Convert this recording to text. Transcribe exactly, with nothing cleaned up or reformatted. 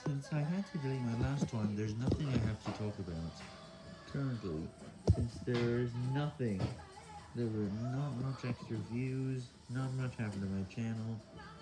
Since I had to delete my last one, there's nothing I have to talk about currently, since there is nothing. There were not much extra views, not much happened to my channel,